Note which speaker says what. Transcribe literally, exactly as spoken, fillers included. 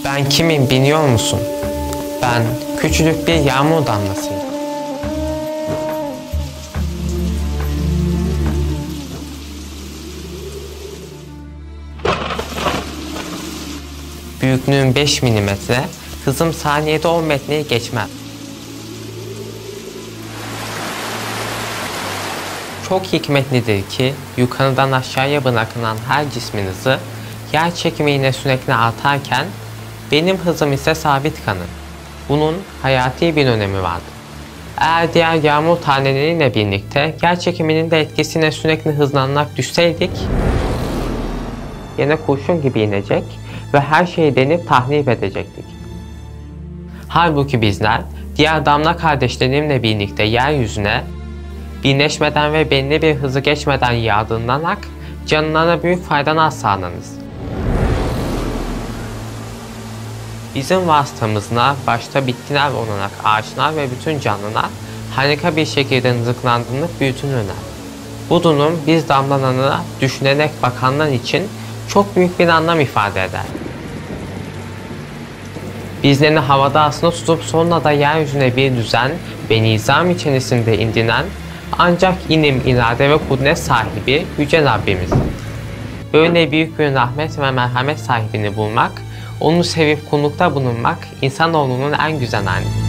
Speaker 1: Ben kimim biliyor musun? Ben küçücük bir yağmur damlasıyım. Büyüklüğüm beş milimetre, hızım saniyede on metreyi geçmez. Çok hikmetlidir ki yukarıdan aşağıya bırakılan her cismin hızı yer çekimiyle sürekli artarken benim hızım ise sabit kalır. Bunun hayati bir önemi vardır. Eğer diğer yağmur taneleriyle birlikte yer çekiminin de etkisine sürekli hızlanarak düşseydik yine kurşun gibi inecek ve her şeyi denip tahrip edecektik. Halbuki bizler diğer damla kardeşlerimle birlikte yeryüzüne birleşmeden ve belli bir hızı geçmeden yağdığından canlılara büyük faydalar sağlarız. Bizim vasıtamızla başta bitkiler olarak ağaçlar ve bütün canlılar harika bir şekilde rızıklandırılıp büyütülürler. Bu durum biz damlalarına düşünerek bakanlar için çok büyük bir anlam ifade eder. Bizlerini havada asılı tutup sonra da yeryüzüne bir düzen ve nizam içerisinde indiren ancak ilim, irade ve kudret sahibi Yüce Rabbimiz. Böyle büyük bir rahmet ve merhamet sahibini bulmak, onu sevip kullukta bulunmak insanoğlunun en güzel hali.